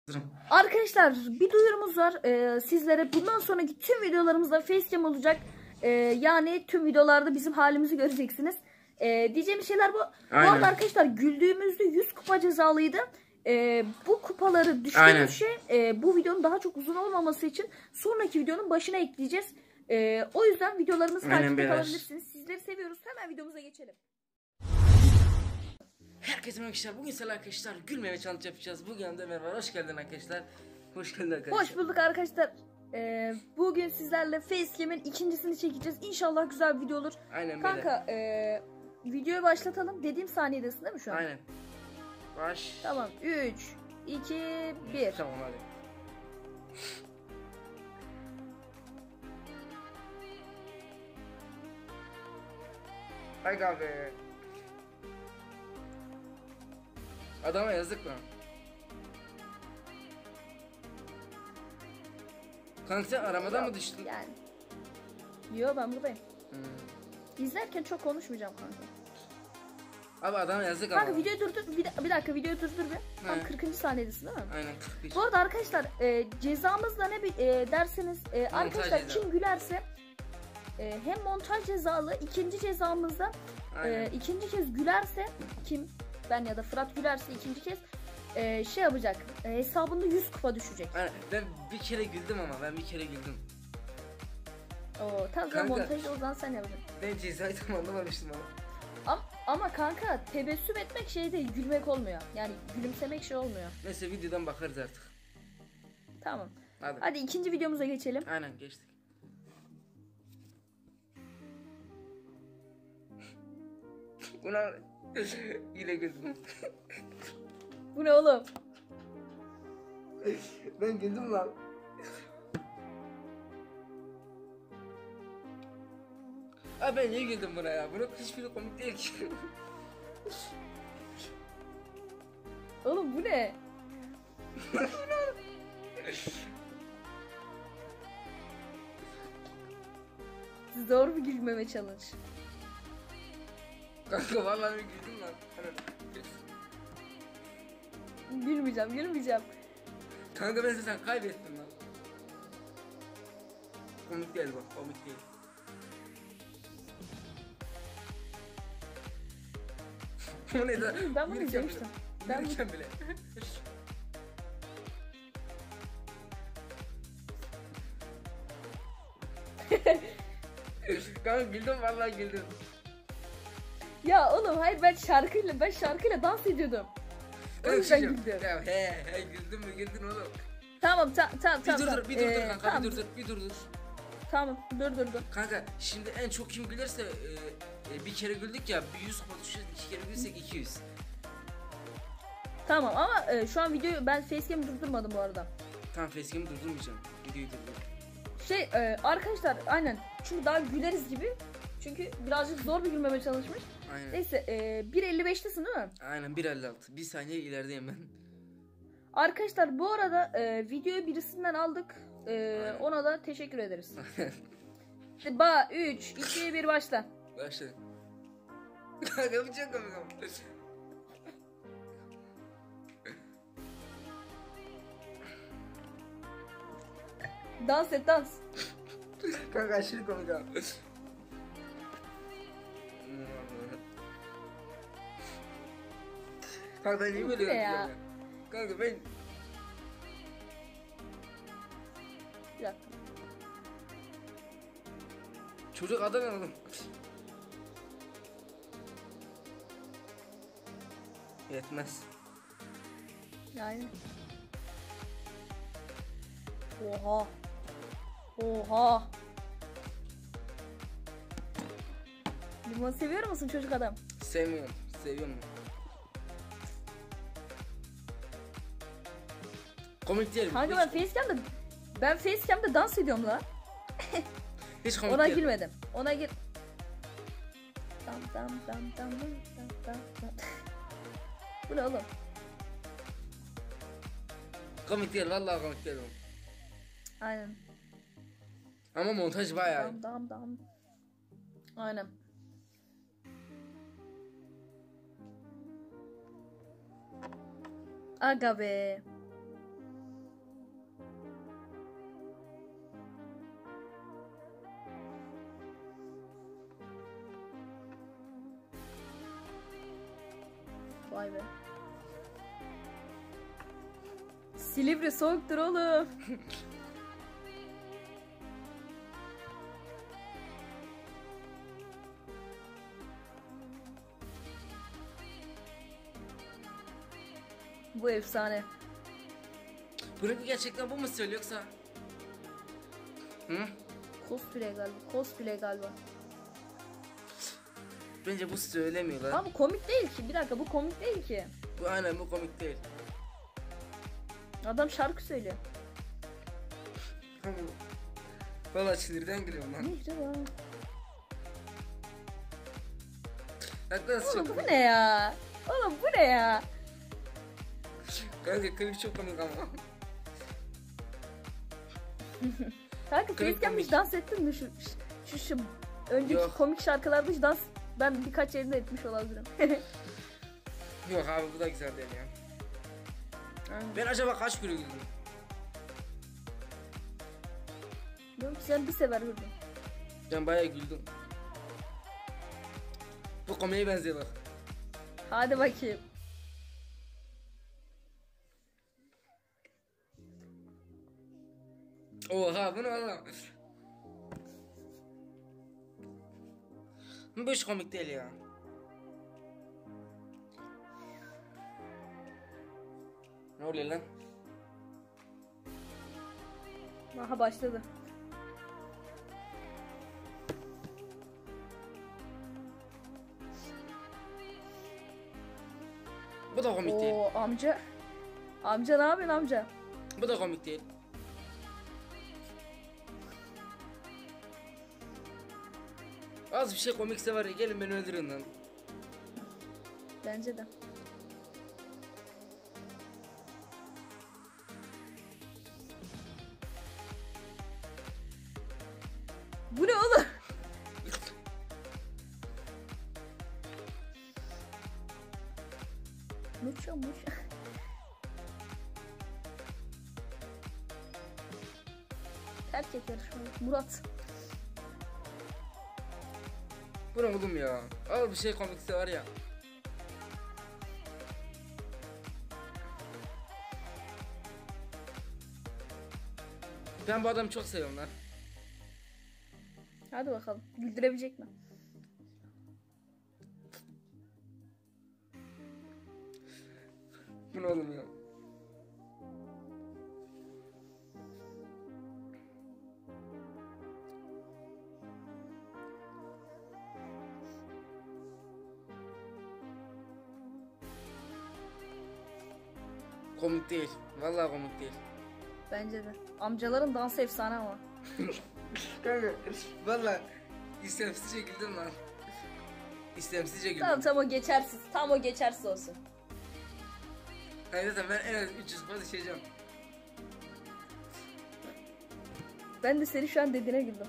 Arkadaşlar bir duyurumuz var sizlere. Bundan sonraki tüm videolarımızda facecam olacak. Yani tüm videolarda bizim halimizi göreceksiniz. Diyeceğim şeyler bu. Aynen. Bu arada arkadaşlar güldüğümüzde 100 kupa cezalıydı. Bu kupaları düştüğümüz bu videonun daha çok uzun olmaması için sonraki videonun başına ekleyeceğiz. O yüzden videolarımızı takipte kalabilirsiniz. Sizleri seviyoruz. Hemen videomuza geçelim. Herkese merhaba arkadaşlar. Bugün selam arkadaşlar. Gülmeme challenge yapacağız. Bugün de merhaba. Hoş geldin arkadaşlar. Hoş geldin arkadaşlar. Hoş bulduk arkadaşlar. Bugün sizlerle facecam'in ikincisini çekeceğiz. İnşallah güzel bir video olur. Aynen. Kanka videoyu başlatalım. Dediğim saniyedesin değil mi şu an? Aynen. Baş. Tamam. 3, 2, 1. Tamam hadi. Hay abi. Adama yazık lan. Kanka sen aramadan mı düştün? Yani. Yo, ben buradayım. İzlerken çok konuşmayacağım kanka. Abi adama yazık kanka ama. Videoyu durdur. Bir dakika videoyu durdur bir. Tam 40. saniyedesin değil mi? Aynen 41. Bu arada arkadaşlar cezamız da ne derseniz arkadaşlar ceza. Kim gülerse hem montaj cezalı, ikinci cezamızda ikinci kez gülerse kim, ben ya da Fırat gülerse ikinci kez şey yapacak, hesabında 100 kupa düşecek. Aynen. Ben bir kere güldüm ama ben bir kere güldüm. Oo, tamam montajı o zaman sen yapacaksın. Ben cezayı tam anlamamıştım ama. Ama kanka tebessüm etmek şey değil, gülmek olmuyor. Yani gülümsemek şey olmuyor. Neyse videodan bakarız artık. Tamam. Hadi. Hadi ikinci videomuza geçelim. Aynen geçtik. Buna yine güldüm. Bu ne oğlum? Ben güldüm lan. Abi ben niye güldüm buna ya? Bunun hiçbiri komik değil ki. Oğlum bu ne? Zor bir gülmeme challenge. Kanka vallahi ben güldüm lan. Gülmeyeceğim. Kanka ben sen kaybettim lan. Komik değil bak, komik değil. Bu ne de? Ben bunu izlemiştim. Ben Yürürken bile. Kanka güldüm vallahi güldüm. Ya oğlum hayır, ben şarkıyla dans ediyordum. O yüzden güldüm. Ya he güldün mü güldün oğlum. Tamam. Bir dur kanka, tamam. bir dur. Tamam dur. Kanka şimdi en çok kim gülerse bir kere güldük ya, bir 100 kupa düşeriz, 2 kere gülsek 200. Tamam ama şu an videoyu ben facecam'ı durdurmadım bu arada. Tamam facecam'ı durdurmayacağım. Videoyu durdur. Arkadaşlar aynen çünkü daha güleriz gibi. Çünkü birazcık zor bir gülmeme çalışmış. Aynen. Neyse 1.55'tesin değil mi? Aynen 1.56. Bir saniye ilerideyim ben. Arkadaşlar bu arada videoyu birisinden aldık. Ona da teşekkür ederiz. 3, 2, 1 başla. Başla. Kanka bu çok komik ama. Dans et dans. Kanka aşırı komik ama. Kanka ben niye böyle yapıyorum? Kanka ben... Bir dakika. Çocuk adam oğlum. Yetmez. Yani. Oha. Limon seviyor musun çocuk adam? Seviyorum. Komik değil. Kanka ben facecam'da dans ediyorum la. Hiç komik Ona değil. girmedim. Ona gir. Tam. Bu ne oğlum? Komik değil, vallahi komik değil oğlum. Aynen. Ama montaj bayağı. Dam. Aynen. Aga be. Vay be. Silivri soğuktur oğlum. Bu efsane. Bunu gerçekten bu mu söylüyor yoksa? Hı? Cosplay galiba. Cosplay galiba. Bence bu söylemiyorlar. Ama bu komik değil ki. Bir dakika, bu komik değil ki. Bu aynen, bu komik değil. Adam şarkı söylüyor. Valla sinirden gülüyorum lan. Mihriban. Yaklaşık Oğlum çok bu ne ya? Oğlum bu ne ya? Kanka klip çok komik ama. Kanka facecam hiç dans ettin mi şu önceki Yok. komik şarkılarda hiç dans ben birkaç yerinde etmiş olabilirim. Yok abi, bu da güzel değil ya. Ben acaba kaç kere güldüm? Yok, sen bir sefer güldün. Ben bayağı güldüm. Bu komiye benziyor bak. Hadi bakayım. Oha, bu ne oğlum? Bu hiç komik değil ya. Ne oluyor lan? Aha başladı. Bu da komik değil. Oo amca. Amca ne yapıyorsun amca? Bu da komik değil. Az bir şey komikse var ya, gelin beni öldürün lan. Bence de. Bu ne oğlum? Muça. Terk et yarışmayı. Murat. Bu ne oğlum ya? Az bir şey komikse var ya. Ben bu adamı çok seviyorum lan. Hadi bakalım. Güldürebilecek mi? Bu ne oğlum ya? Komik değil. Vallahi komik değil. Bence de. Amcaların dansı efsane ama. Kanka vallahi istemsizce güldüm lan. İstemsizce güldüm. Tamam o geçersiz. Tam o geçersiz olsun. Hayır zaten ben en az 300 fazla düşeceğim. Ben de seni şu an dediğine güldüm.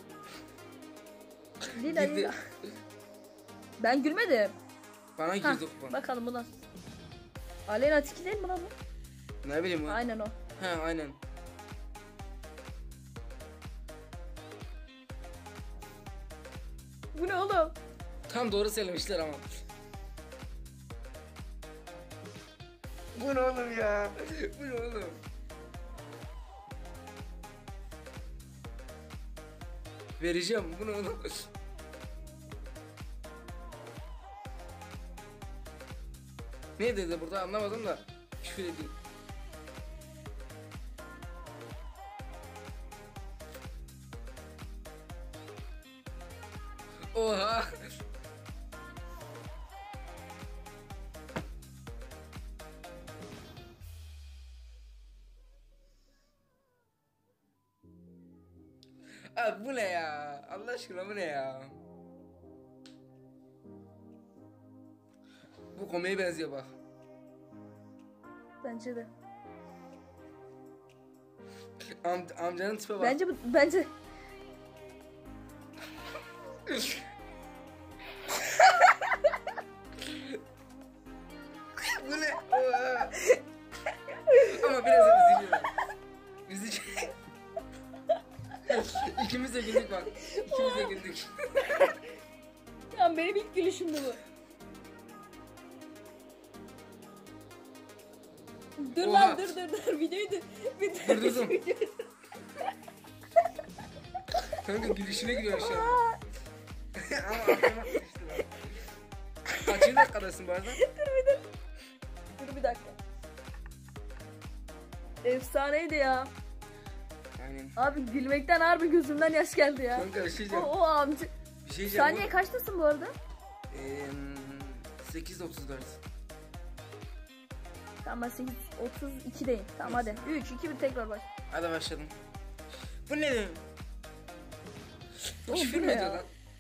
Lila Güldü. lila. Ben gülmedim. Bana Hah, girdi kupon. bakalım buna. Aleyna Tiki değil mi lan bu? Ne bileyim o. Aynen o. He aynen. Bu ne oğlum? Tam doğru söylemişler ama. Bu ne oğlum ya? Bu ne oğlum? Vereceğim, bu ne oğlum? Ne dedi burada anlamadım da. Küfür ediyor. Oha. Abi bu ne ya? Allah aşkına bu ne ya? Bu komiye benziyor bak. Bence de. Amcanın tipe bak. Bence Bu ne? Oha. Ama biraz da üzülüyorum. Üzücü. İkimiz de güldük bak. İkimiz de güldük. ya benim ilk gülüşümdü bu. Dur Oha. lan dur videoyu dur. Durdurdum. Kanka gülüşüne gülüyor şu an. Ama aklıma sıçtı lan. Kaçıncı dakikadasın bu arada? Dur bir dakika. Efsaneydi ya. Aynen. Abi gülmekten harbi gözümden yaş geldi ya. Kanka bir şey diyeceğim. O amca. Bir şey diyeceğim. Saniye kaçtasın bu arada? 8.34. Tamam ben 8.32'deyim. Tamam hadi. 3, 2, 1 tekrar baş. Hadi başladım. Bu ne demek? Oğlum, Küfür bu mü ne ediyor ya? lan?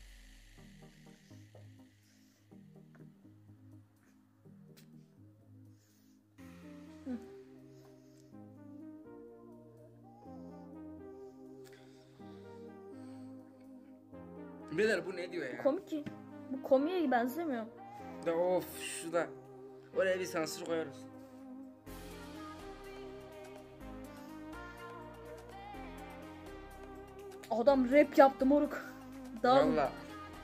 Beyler bu ne diyor ya? Komik ki. Bu komiye benzemiyor. Da of şu da. Oraya bir sansür koyarız. Adam rap yaptı moruk. Dağılın. Valla.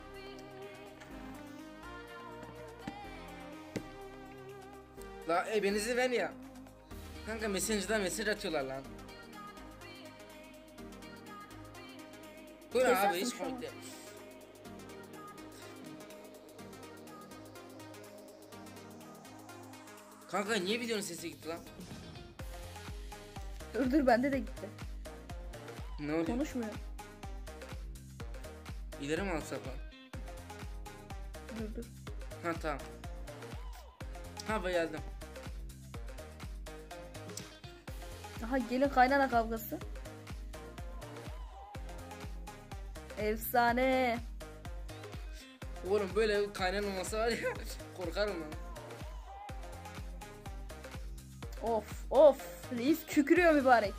La ebenizi ver ya. Kanka Messenger'dan mesaj atıyorlar lan. Bu ne Kesersin abi hiç şu an. komik değil. Kanka niye videonun sesi gitti lan? Dur bende de gitti. Ne oluyor? Konuşmuyor. İleri mi alsak lan? Dur. Ha tamam. Ha ben geldim. Aha gelin kaynana kavgası. Efsane. Oğlum böyle kaynan olmasa var ya korkarım lan. Of. Reis kükürüyor mübarek.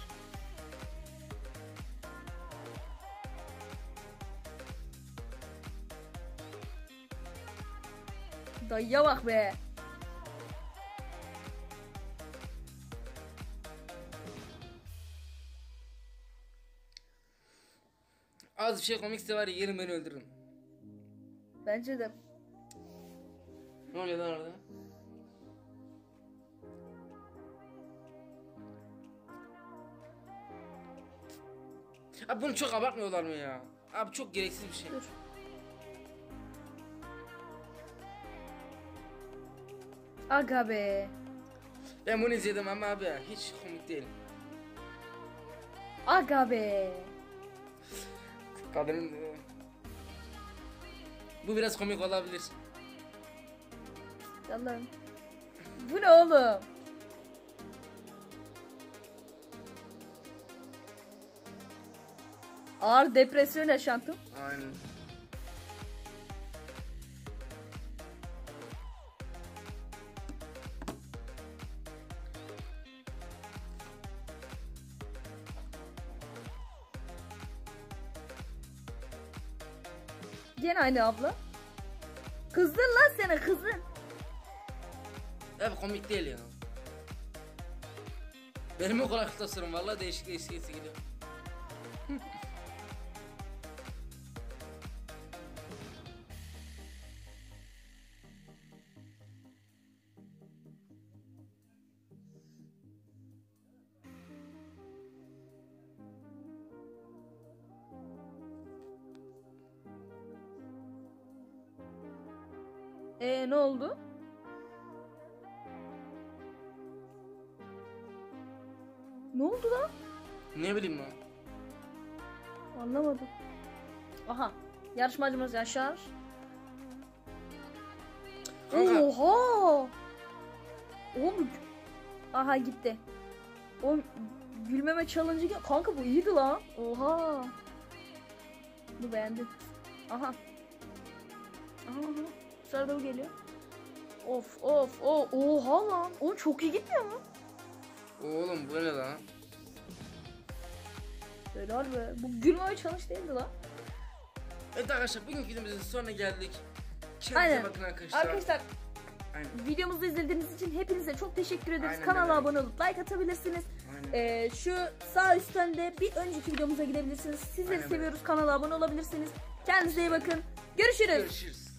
Dayıya bak be. Az bir şey komikse var ya yerim beni öldürün. Bence de. Ne oluyor lan orada? Abi bunu çok abartmıyorlar mı ya? Abi çok gereksiz bir şey. Dur. Aga be. Ben bunu izledim ama abi ya hiç komik değil. Aga be. Kadının bu biraz komik olabilir. Allah'ım. Bu ne oğlum? Ağır depresyon yaşantım. Aynen. Gene aynı abla. Kızdın lan seni kızın. Abi komik değil ya. Benim o kulaklıkta sorun vallahi değişik sesi geliyor. Ne oldu? Ne oldu lan? Ne bileyim lan. Anlamadım. Aha. Yarışmacımız Yaşar. Kanka. Oha. Oğlum. Aha gitti. O gülmeme challenge'ı kanka bu iyiydi lan. Oha. Bu beğendim. Aha. Aha. Sırada bu geliyor. Of. Oha lan. O çok iyi gitmiyor mu? Oğlum bu ne lan? Helal be. Bu gülmeme challenge değildi lan. Evet arkadaşlar bugünkü videomuzun sonuna geldik. Kendinize Aynen. bakın arkadaşlar. Arkadaşlar Aynen. videomuzu izlediğiniz için hepinize çok teşekkür ederiz. Aynen Kanala öyle. abone olup like atabilirsiniz. Aynen. Şu sağ üstten de bir önceki videomuza gidebilirsiniz. Sizleri Aynen seviyoruz. Kanala abone olabilirsiniz. Kendinize iyi bakın. Görüşürüz. Görüşürüz.